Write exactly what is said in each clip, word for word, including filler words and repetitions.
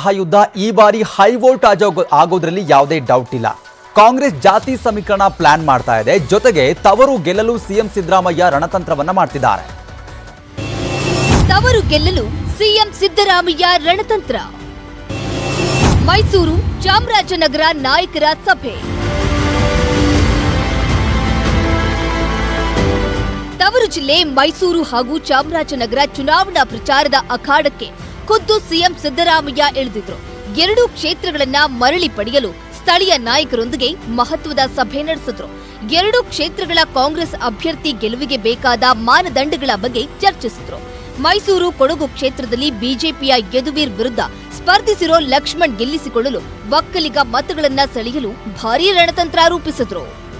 ಮಹಾಯುದ್ಧ ಈ ಬಾರಿ high volt ಆಗೋದ್ರಲ್ಲಿ ಯಾವುದೇ ಡೌಟ್ ಇಲ್ಲ. ಕಾಂಗ್ರೆಸ್ ಜಾತಿ ಸಮೀಕರಣ ಪ್ಲಾನ್ ಮಾಡ್ತಾ ಇದೆ. ಜೊತೆಗೆ ತವರು ಗೆಲ್ಲಲು ಸಿಎಂ ಸಿದ್ದರಾಮಯ್ಯ ರಣತಂತ್ರವನ್ನ ಮಾಡ್ತಿದ್ದಾರೆ. ತವರು ಗೆಲ್ಲಲು ಸಿಎಂ ಸಿದ್ದರಾಮಯ್ಯ ರಣತಂತ್ರ. ಮೈಸೂರು ಚಾಮರಾಜನಗರ ನಾಯಕರ ಸಭೆ. ತವರು ಜಿಲ್ಲೆ ಮೈಸೂರು ಹಾಗೂ ಚಾಮರಾಜನಗರ ಚುನಾವಣಾ ಪ್ರಚಾರದ ಅಖಾಡಕ್ಕೆ ಖುದ್ದು ಸಿಎಂ ಸಿದ್ದರಾಮಯ್ಯ ಇಳಿದಿದ್ರು. ಎರಡು ಕ್ಷೇತ್ರಗಳನ್ನ ಮರಳಿ ಪಡೆಯಲು ಸ್ಥಳೀಯ ನಾಯಕರೊಂದಿಗೆ ಮಹತ್ವದ ಸಭೆ ನಡೆಸಿದ್ರು. ಎರಡು ಕ್ಷೇತ್ರಗಳ ಕಾಂಗ್ರೆಸ್ ಅಭ್ಯರ್ಥಿ ಗೆಲುವಿಗೆ ಬೇಕಾದ ಮಾನದಂಡಗಳ ಬಗ್ಗೆ ಚರ್ಚಿಸಿದ್ರು. ಮೈಸೂರು ಕೊಡಗು ಕ್ಷೇತ್ರದಲ್ಲಿ ಬಿಜೆಪಿಯ ಯದುವೀರ್ ವಿರುದ್ಧ ಸ್ಪರ್ಧಿಸಿರೋ ಲಕ್ಷ್ಮಣ್ ಗೆಲ್ಲಿಸಿಕೊಳ್ಳಲು ಒಕ್ಕಲಿಗ ಮತಗಳನ್ನ ಸೆಳೆಯಲು ಭಾರೀ ರಣತಂತ್ರ ರೂಪಿಸಿದ್ರು.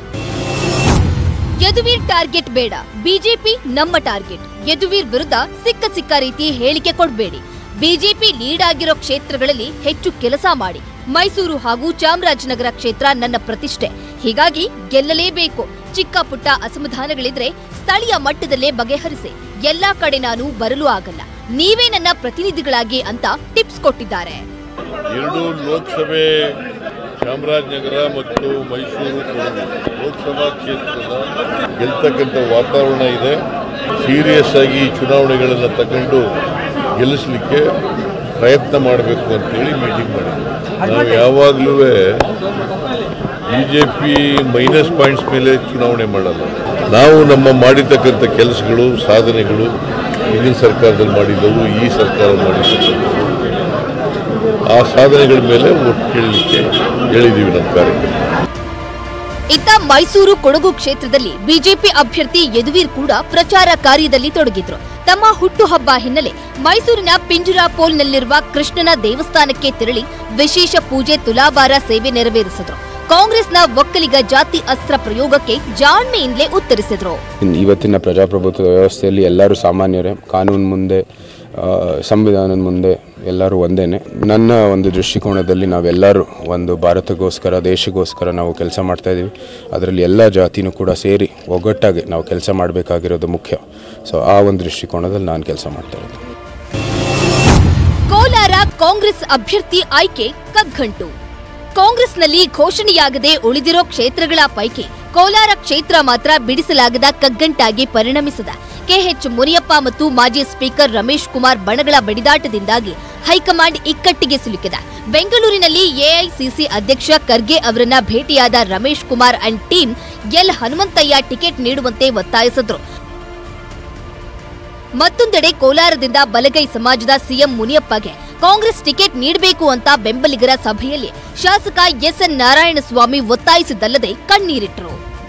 ಯದುವೀರ್ ಟಾರ್ಗೆಟ್ ಬೇಡ, ಬಿಜೆಪಿ ನಮ್ಮ ಟಾರ್ಗೆಟ್. ಯದುವೀರ್ ವಿರುದ್ಧ ಸಿಕ್ಕ ಸಿಕ್ಕ ರೀತಿ ಹೇಳಿಕೆ ಕೊಡಬೇಡಿ. ಬಿಜೆಪಿ ಲೀಡ್ ಆಗಿರೋ ಕ್ಷೇತ್ರಗಳಲ್ಲಿ ಹೆಚ್ಚು ಕೆಲಸ ಮಾಡಿ. ಮೈಸೂರು ಹಾಗೂ ಚಾಮರಾಜನಗರ ಕ್ಷೇತ್ರ ನನ್ನ ಪ್ರತಿಷ್ಠೆ, ಹೀಗಾಗಿ ಗೆಲ್ಲಲೇಬೇಕು. ಚಿಕ್ಕ ಪುಟ್ಟ ಅಸಮಾಧಾನಗಳಿದ್ರೆ ಸ್ಥಳೀಯ ಮಟ್ಟದಲ್ಲೇ ಬಗೆಹರಿಸಿ. ಎಲ್ಲಾ ಕಡೆ ನಾನು ಬರಲು ಆಗಲ್ಲ, ನೀವೇ ನನ್ನ ಪ್ರತಿನಿಧಿಗಳಾಗಿ ಅಂತ ಟಿಪ್ಸ್ ಕೊಟ್ಟಿದ್ದಾರೆ. ಎರಡು ಲೋಕಸಭೆ ಚಾಮರಾಜನಗರ ಮತ್ತು ಮೈಸೂರು ಲೋಕಸಭಾ ಕ್ಷೇತ್ರದ ಗೆಲ್ತಕ್ಕಂಥ ವಾತಾವರಣ ಇದೆ. ಸೀರಿಯಸ್ ಆಗಿ ಚುನಾವಣೆಗಳನ್ನು ತಗೊಂಡು ಗೆಲ್ಲಿಸಲಿಕ್ಕೆ ಪ್ರಯತ್ನ ಮಾಡಬೇಕು ಅಂತೇಳಿ ಮೀಟಿಂಗ್ ಮಾಡಿದ್ವಿ. ನಾವು ಯಾವಾಗಲೂ B J P minus points ಮೇಲೆ ಚುನಾವಣೆ ಮಾಡಲ್ಲ. ನಾವು ನಮ್ಮ ಮಾಡಿರ್ತಕ್ಕಂಥ ಕೆಲಸಗಳು, ಸಾಧನೆಗಳು ಹಿಂದಿನ ಸರ್ಕಾರದಲ್ಲಿ ಮಾಡಿದ್ದವು, ಈ ಸರ್ಕಾರ ಮಾಡಿದ್ದವು, ಆ ಸಾಧನೆಗಳ ಮೇಲೆ ಒಟ್ಟು ಕೇಳಲಿಕ್ಕೆ ಹೇಳಿದ್ದೀವಿ ನಮ್ಮ ಕಾರ್ಯಕ್ರಮ. ಇತ್ತ ಮೈಸೂರು ಕೊಡಗು ಕ್ಷೇತ್ರದಲ್ಲಿ ಬಿಜೆಪಿ ಅಭ್ಯರ್ಥಿ ಯದುವೀರ್ ಕೂಡ ಪ್ರಚಾರ ಕಾರ್ಯದಲ್ಲಿ ತೊಡಗಿದ್ರು. ತಮ್ಮ ಹುಟ್ಟುಹಬ್ಬ ಹಿನ್ನೆಲೆ ಮೈಸೂರಿನ ಪಿಂಜರಾಪೋಲ್ನಲ್ಲಿರುವ ಕೃಷ್ಣನ ದೇವಸ್ಥಾನಕ್ಕೆ ತೆರಳಿ ವಿಶೇಷ ಪೂಜೆ, ತುಲಾಭಾರ ಸೇವೆ ನೆರವೇರಿಸಿದ್ರು. ಕಾಂಗ್ರೆಸ್ನ ಒಕ್ಕಲಿಗ ಜಾತಿ ಅಸ್ತ್ರ ಪ್ರಯೋಗಕ್ಕೆ ಜಾಣ್ಮೆಯಿಂದಲೇ ಉತ್ತರಿಸಿದ್ರು. ಇವತ್ತಿನ ಪ್ರಜಾಪ್ರಭುತ್ವ ವ್ಯವಸ್ಥೆಯಲ್ಲಿ ಎಲ್ಲರೂ ಸಾಮಾನ್ಯರೇ, ಕಾನೂನು ಮುಂದೆ, ಸಂವಿಧಾನದ ಮುಂದೆ ಎಲ್ಲರೂ ಒಂದೇನೆ. ನನ್ನ ಒಂದು ದೃಷ್ಟಿಕೋನದಲ್ಲಿ ನಾವೆಲ್ಲರೂ ಒಂದು ಭಾರತಕ್ಕೋಸ್ಕರ, ದೇಶಕ್ಕೋಸ್ಕರ ನಾವು ಕೆಲಸ ಮಾಡ್ತಾ ಇದ್ದೀವಿ. ಅದರಲ್ಲಿ ಎಲ್ಲ ಜಾತಿನೂ ಕೂಡ ಸೇರಿ ಒಗ್ಗಟ್ಟಾಗಿ ನಾವು ಕೆಲಸ ಮಾಡಬೇಕಾಗಿರೋದು ಮುಖ್ಯ. ಸೊ ಆ ಒಂದು ದೃಷ್ಟಿಕೋನದಲ್ಲಿ ನಾನು ಕೆಲಸ ಮಾಡ್ತಾ ಇದ್ದೀನಿ. ಕೋಲಾರ ಕಾಂಗ್ರೆಸ್ ಅಭ್ಯರ್ಥಿ ಆಯ್ಕೆ ಕಗ್ಗಂಟು. ಕಾಂಗ್ರೆಸ್ನಲ್ಲಿ ಘೋಷಣೆಯಾಗದೆ ಉಳಿದಿರೋ ಕ್ಷೇತ್ರಗಳ ಪೈಕಿ ಕೋಲಾರ ಕ್ಷೇತ್ರ ಮಾತ್ರ ಬಿಡಿಸಲಾಗದ ಕಗ್ಗಂಟಾಗಿ ಪರಿಣಮಿಸಿದ. ಕೆಎಚ್ ಮುನಿಯಪ್ಪ ಮತ್ತು ಮಾಜಿ ಸ್ಪೀಕರ್ ರಮೇಶ್ ಕುಮಾರ್ ಬಣಗಳ ಬಡಿದಾಟದಿಂದಾಗಿ ಹೈಕಮಾಂಡ್ ಇಕ್ಕಟ್ಟಿಗೆ ಸಿಲುಕಿದ. ಬೆಂಗಳೂರಿನಲ್ಲಿ ಎಐಸಿಸಿ ಅಧ್ಯಕ್ಷ ಖರ್ಗೆ ಅವರನ್ನ ಭೇಟಿಯಾದ Ramesh Kumar and team L Hanumanthaiah ticket ನೀಡುವಂತೆ ಒತ್ತಾಯಿಸಿದ್ರು. ಮತ್ತೊಂದೆಡೆ ಕೋಲಾರದಿಂದ ಬಲಗೈ ಸಮಾಜದ ಸಿಎಂ ಮುನಿಯಪ್ಪಗೆ ಕಾಂಗ್ರೆಸ್ ಟಿಕೆಟ್ ನೀಡಬೇಕು ಅಂತ ಬೆಂಬಲಿಗರ ಸಭೆಯಲ್ಲಿ ಶಾಸಕ ಎಸ್ಎನ್ ನಾರಾಯಣಸ್ವಾಮಿ ಒತ್ತಾಯಿಸಿದ್ದಲ್ಲದೆ ಕಣ್ಣೀರಿಟ್ರು.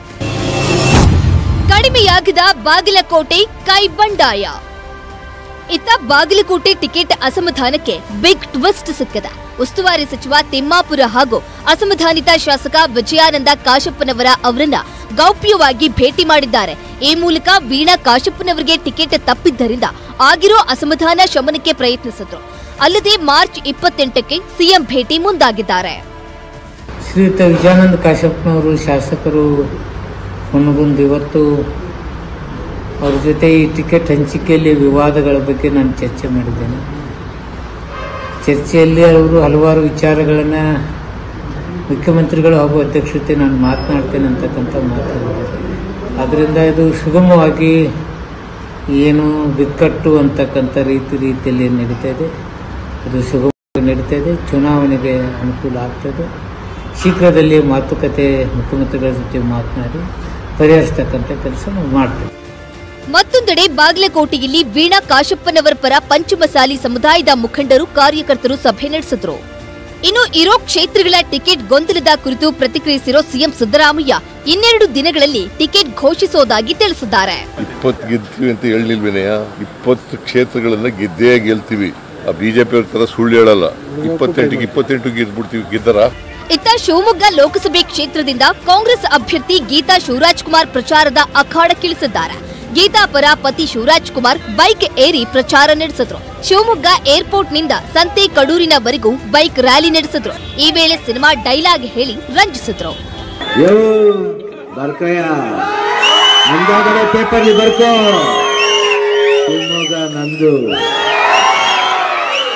ಕಡಿಮೆಯಾಗದ ಬಾಗಲಕೋಟೆ ಕೈ ಬಂಡಾಯ. ಇತ್ತ ಬಾಗಲಕೋಟೆ ಟಿಕೆಟ್ ಅಸಮಾಧಾನಕ್ಕೆ ಬಿಗ್ ಟ್ವಿಸ್ಟ್ ಸಿಕ್ಕಿದೆ. ಉಸ್ತುವಾರಿ ಸಚಿವ ತಿಮ್ಮಾಪುರ ಹಾಗೂ ಅಸಮಾಧಾನಿತ ಶಾಸಕ ವಿಜಯಾನಂದ ಕಾಶಪ್ಪನವರ ಅವರನ್ನ ಗೌಪ್ಯವಾಗಿ ಭೇಟಿ ಮಾಡಿದ್ದಾರೆ. ಈ ಮೂಲಕ ವೀಣಾ ಕಾಶಪ್ಪನವರಿಗೆ ಟಿಕೆಟ್ ತಪ್ಪಿದ್ದರಿಂದ ಆಗಿರೋ ಅಸಮಾಧಾನ ಶಮನಕ್ಕೆ ಪ್ರಯತ್ನಿಸಿದ್ರು. ಅಲ್ಲದೆ ಮಾರ್ಚ್ ಇಪ್ಪತ್ತೆಂಟಕ್ಕೆ ಸಿಎಂ ಭೇಟಿ ಮುಂದಾಗಿದ್ದಾರೆ. ಶ್ರೀಯುತ ವಿಜಯಾನಂದ ಕಾಶಪ್ಪನವರು ಶಾಸಕರು ಹೊನ್ನಗುಂದ, ಇವತ್ತು ಅವ್ರ ಜೊತೆ ಈ ಟಿಕೆಟ್ ಹಂಚಿಕೆಯಲ್ಲಿ ವಿವಾದಗಳ ಬಗ್ಗೆ ನಾನು ಚರ್ಚೆ ಮಾಡಿದ್ದೇನೆ. ಚರ್ಚೆಯಲ್ಲಿ ಅವರು ಹಲವಾರು ವಿಚಾರಗಳನ್ನು ಮುಖ್ಯಮಂತ್ರಿಗಳು ಹಾಗೂ ಅಧ್ಯಕ್ಷತೆ ನಾನು ಮಾತನಾಡ್ತೇನೆ ಅಂತಕ್ಕಂಥ ಮಾತಾಡಿದ್ದಾರೆ. ಆದ್ದರಿಂದ ಇದು ಸುಗಮವಾಗಿ ಏನು ಬಿಕ್ಕಟ್ಟು ಅಂತಕ್ಕಂಥ ರೀತಿ ರೀತಿಯಲ್ಲಿ ನಡೀತಾ ಇದೆ. ಅದು ಸುಗಮವಾಗಿ ನಡೀತಾ ಇದೆ. ಚುನಾವಣೆಗೆ ಅನುಕೂಲ ಆಗ್ತದೆ. ಶೀಘ್ರದಲ್ಲಿ ಮಾತುಕತೆ ಮುಖ್ಯಮಂತ್ರಿಗಳ ಜೊತೆ ಮಾತನಾಡಿ ಪರಿಹರಿಸತಕ್ಕಂಥ ಕೆಲಸ ನಾವು ಮಾಡ್ತೇವೆ. ಮತ್ತೊಂದೆಡೆ ಬಾಗಲಕೋಟೆಯಲ್ಲಿ ವೀಣಾ ಕಾಶಪ್ಪನವರ ಪರ ಪಂಚಮಸಾಲಿ ಸಮುದಾಯದ ಮುಖಂಡರು, ಕಾರ್ಯಕರ್ತರು ಸಭೆ ನಡೆಸಿದ್ರು. ಇನ್ನು ಇರೋ ಕ್ಷೇತ್ರಗಳ ಟಿಕೆಟ್ ಗೊಂದಲದ ಕುರಿತು ಪ್ರತಿಕ್ರಿಯಿಸಿರೋ ಸಿಎಂ ಸಿದ್ದರಾಮಯ್ಯ ಇನ್ನೆರಡು ದಿನಗಳಲ್ಲಿ ಟಿಕೆಟ್ ಘೋಷಿಸೋದಾಗಿ ತಿಳಿಸಿದ್ದಾರೆ. ಇಪ್ಪತ್ತು ಗೆಲ್ತೀವಿ ಅಂತ ಹೇಳಿಲ್ವೇನೆಯ, ಇಪ್ಪತ್ತು ಕ್ಷೇತ್ರಗಳನ್ನ ಗೆದ್ದೇ ಗೆಲ್ತೀವಿ. ಆ ಬಿಜೆಪಿ ಅವ್ರ ತರ ಸುಳ್ಳು ಹೇಳಲ್ಲ. ಇಪ್ಪತ್ತೆಂಟಿಗೆ ಇಪ್ಪತ್ತೆಂಟು ಗೆದ್ಬಿಡ್ತೀವಿ. ಗೆದ್ದರ ಇತ್ತ ಶಿವಮೊಗ್ಗ ಲೋಕಸಭೆ ಕ್ಷೇತ್ರದಿಂದ ಕಾಂಗ್ರೆಸ್ ಅಭ್ಯರ್ಥಿ ಗೀತಾ ಶಿವರಾಜ್ ಕುಮಾರ್ ಪ್ರಚಾರದ ಅಖಾಡಕ್ಕಿಳಿಸಿದ್ದಾರೆ. ಗೀತಾ ಪರ ಪತಿ ಶಿವರಾಜ್ ಕುಮಾರ್ ಬೈಕ್ ಏರಿ ಪ್ರಚಾರ ನಡೆಸಿದ್ರು. ಶಿವಮೊಗ್ಗ ಏರ್ಪೋರ್ಟ್ನಿಂದ ಸಂತೆ ಕಡೂರಿನವರೆಗೂ ಬೈಕ್ ರ್ಯಾಲಿ ನಡೆಸಿದ್ರು. ಈ ವೇಳೆ ಸಿನಿಮಾ ಡೈಲಾಗ್ ಹೇಳಿ ರಂಜಿಸಿದ್ರು.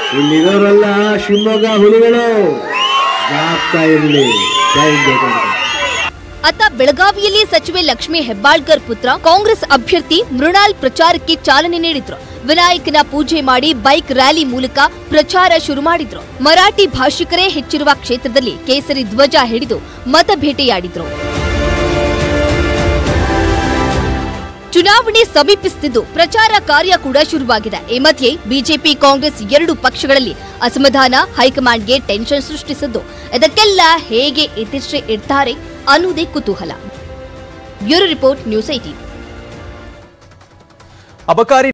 ಇಲ್ಲಿರೋರೆಲ್ಲ ಶಿವಮೊಗ್ಗ ಹುಲಿಗಳು, ಜಾಗ್ತಾ ಇರಲಿ. ಜೈ ಜಗನ್ನಾಥ. ಅತ್ತ ಬೆಳಗಾವಿಯಲ್ಲಿ ಸಚಿವೆ ಲಕ್ಷ್ಮೀ ಹೆಬ್ಬಾಳ್ಕರ್ ಪುತ್ರ ಕಾಂಗ್ರೆಸ್ ಅಭ್ಯರ್ಥಿ ಮೃಣಾಲ್ ಪ್ರಚಾರಕ್ಕೆ ಚಾಲನೆ ನೀಡಿದ್ರು. ವಿನಾಯಕನ ಪೂಜೆ ಮಾಡಿ ಬೈಕ್ ರ್ಯಾಲಿ ಮೂಲಕ ಪ್ರಚಾರ ಶುರು ಮಾಡಿದ್ರು. ಮರಾಠಿ ಭಾಷಿಕರೇ ಹೆಚ್ಚಿರುವ ಕ್ಷೇತ್ರದಲ್ಲಿ ಕೇಸರಿ ಧ್ವಜ ಹಿಡಿದು ಮತಬೇಟೆಯಾಡಿದ್ರು. ಚುನಾವಣೆ ಸಮೀಪಿಸುತ್ತಿದ್ದು ಪ್ರಚಾರ ಕಾರ್ಯ ಕೂಡ ಶುರುವಾಗಿದೆ. ಈ ಮಧ್ಯೆ ಬಿಜೆಪಿ ಕಾಂಗ್ರೆಸ್ ಎರಡು ಪಕ್ಷಗಳಲ್ಲಿ ಅಸಮಾಧಾನ ಹೈಕಮಾಂಡ್ಗೆ ಟೆನ್ಷನ್ ಸೃಷ್ಟಿಸಿದ್ದು, ಇದಕ್ಕೆಲ್ಲ ಹೇಗೆ ಇತಿಶ್ರೀ ಇಡ್ತಾರೆ ಅನ್ನುವುದೇ ಕುತೂಹಲ. Bureau report, news eighteen. ಅಬಕಾರಿ